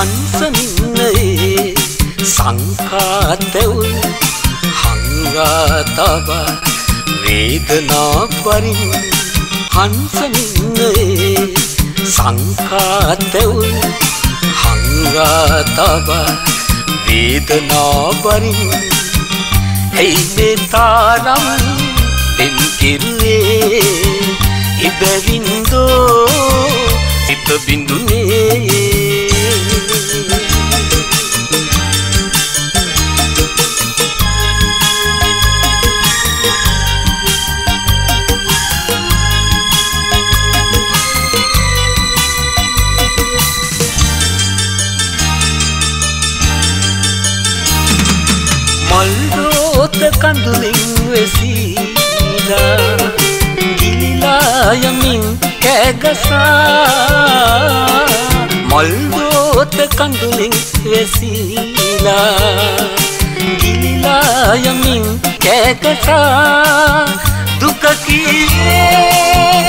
හංසමින්නේ සංකාතෙවුල් හංගාතබ වේදනා පරින් හංසමින්නේ සංකාතෙවුල් හංගාතබ වේදනා පරින් ඇයි මේ තාරම් පෙම් කිරුවේ ඉබැවින්දෝ සිත බිඳුනේ මල්රෝත කඳුලින් වෙසීලා ගිලිලා යමින් කෑගසා මල්රෝත කඳුලින් වෙසීලා ගිලිලා යමින් කෑගසා දුක කීවේ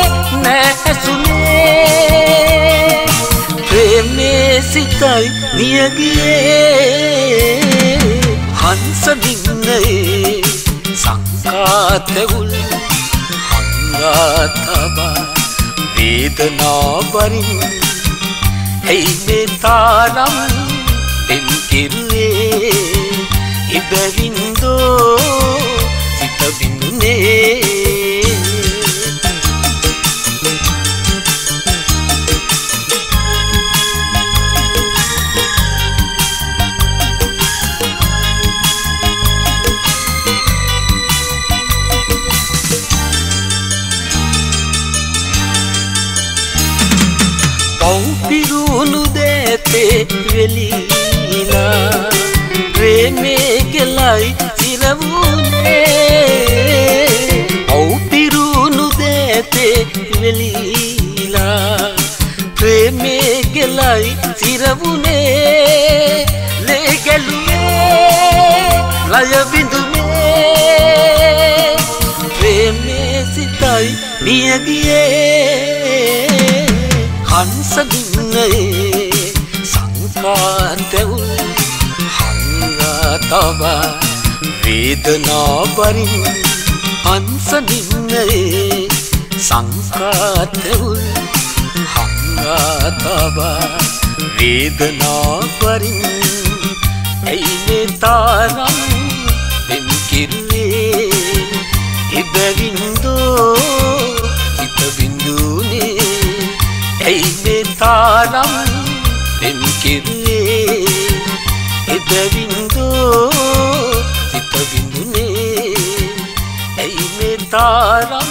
නැසුනේ ප්‍රේමේ සිතයි නියගියේ හංසමින්නේ සංකාතෙවුල් හංගාතබ වේදනා පරින් ඇයි මේ තාරම් පෙම් කිරුවේ ඉබැවින්දෝ සිත බිඳුනේ පිරුණු දේතේ වෙලීලා ප්‍රේමේ කෙලයි සිරවුනේ ඔව් පිරුණු දේතේ වෙලීලා ප්‍රේමේ කෙලයි සිරවුනේ ලේ ගැලුවේ ලය බිඳුනේ ප්‍රේමේ සිතයි මියගියේ හංසමින්නේ සංකාතෙවුල් හංගාතබ වේදනා පරින් හංසමින්නේ සංකාතෙවුල් හංගාතබ වේදනා පරින් ඇයි මේ තාරම් පෙම් කිරුවේ ඉබැවින්දෝ සිත බිඳුනේ ඇයි මේ තාරම් පෙම් කිරුවේ එබැවින්දෝ සිත බිඳුනේ ඇයි මේ තාරම්